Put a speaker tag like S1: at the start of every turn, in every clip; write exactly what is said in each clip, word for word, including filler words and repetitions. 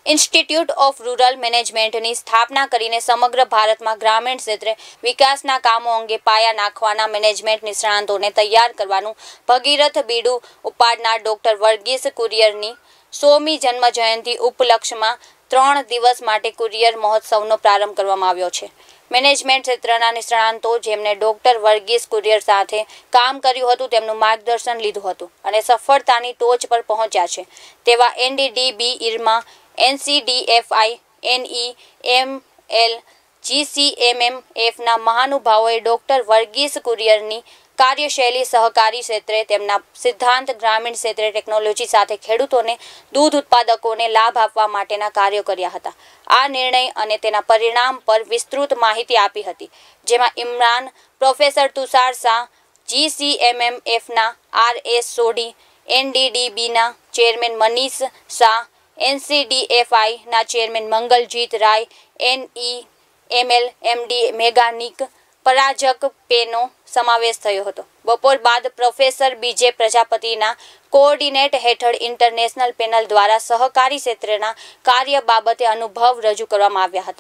S1: Institute of rural મેનેજમેન્ટની સ્થાપના કરીને સમગ્ર ભારતમાં ગ્રામીણ ક્ષેત્રે વિકાસના કામો અંગે પાયા નાખવાના મેનેજમેન્ટ નિષ્ણાતોને તૈયાર કરવાનું ભગીરથ બીડું ઉપાડનાર ડોક્ટર વર્ગીસ કુરિયરની સોમી જન્મજયંતિ ઉપલક્ષમાં ત્રણ દિવસ માટે કુરિયર મહોત્સવનો પ્રારંભ કરવામાં આવ્યો છે। મેનેજમેન્ટ ક્ષેત્રના નિષ્ણાતો જેમણે ડોક્ટર વર્ગીસ કુરિયર સાથે કામ કર્યું હતું તેમનું માર્ગદર્શન લીધું હતું અને સફળતાની ટોચ પર પહોંચ્યા છે તેવા NDDB IRMA NCDFI NE ML જીસીએમએમએફના મહાનુભાવોએ ડોક્ટર વર્ગીસ કુરિયરની કાર્યશૈલી સહકારી ક્ષેત્રે તેમના સિદ્ધાંત ગ્રામીણ ક્ષેત્રે ટેકનોલોજી સાથે ખેડૂતોને દૂધ ઉત્પાદકોને લાભ આપવા માટેના કાર્યો કર્યા હતા। આ નિર્ણય અને તેના પરિણામ પર વિસ્તૃત માહિતી આપી હતી જેમાં ઇમરાન પ્રોફેસર તુષાર શાહ જીસીએમએમએફના આર એસ સોઢી એનડીડીબીના ચેરમેન મનીષ શાહ એનસીડીએફઆઈના chairman Mangaljit Rai NE ML MD મેઘાનિક પરાજક પેનો સમાવેશ થયો હતો। બપોર બાદ પ્રોફેસર બીજે પ્રજાપતિના કોઓર્ડિનેટ હેઠળ ઇન્ટરનેશનલ પેનલ દ્વારા સહકારી ક્ષેત્રના કાર્ય બાબતે અનુભવ રજૂ કરવામાં આવ્યા હતા।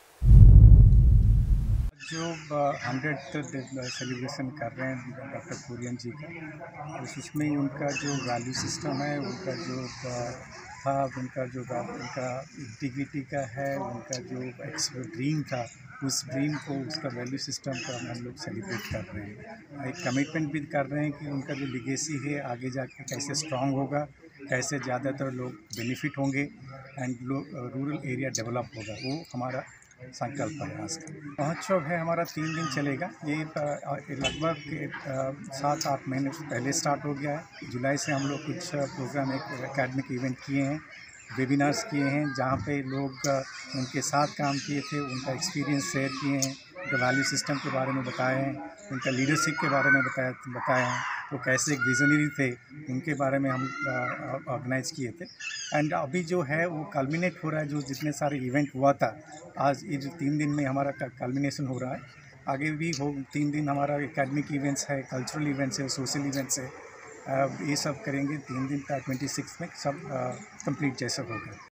S2: जो हंड्रेड सेलिब्रेशन कर रहे हैं डॉक्टर कुरियन जी का, उसमें उनका जो वैल्यू सिस्टम है, उनका जो था, उनका जो उनका इंटीग्रिटी का है, उनका जो एक्सपर्ट ड्रीम था, उस ड्रीम को, उसका वैल्यू सिस्टम को हम लोग सेलिब्रेट कर रहे हैं। एक कमिटमेंट भी कर रहे हैं कि उनका जो लिगेसी है आगे जाकर कैसे स्ट्रांग होगा, कैसे ज़्यादातर लोग बेनिफिट होंगे एंड रूरल एरिया डेवलप होगा, वो हमारा संकल्प प्रयास का महोत्सव है। हमारा तीन दिन चलेगा। ये लगभग सात आठ महीने पहले स्टार्ट हो गया है। जुलाई से हम लोग कुछ प्रोग्राम एक एकेडमिक इवेंट किए हैं, वेबिनार्स किए हैं, जहाँ पे लोग उनके साथ काम किए थे, उनका एक्सपीरियंस शेयर किए हैं, उनका वैल्यू सिस्टम के बारे में बताए हैं, उनका लीडरशिप के बारे में बताया बताए हैं, वो कैसे एक विजनरी थे, उनके बारे में हम ऑर्गेनाइज किए थे। एंड अभी जो है वो कल्मिनेट हो रहा है, जो जितने सारे इवेंट हुआ था, आज ये जो तीन दिन में हमारा कल्मिनेशन हो रहा है। आगे भी हो तीन दिन हमारा एकेडमिक इवेंट्स है, कल्चरल इवेंट्स है, सोशल इवेंट्स है, ये सब करेंगे। तीन दिन का ट्वेंटी सिक्स में सब कंप्लीट जैसा होगा।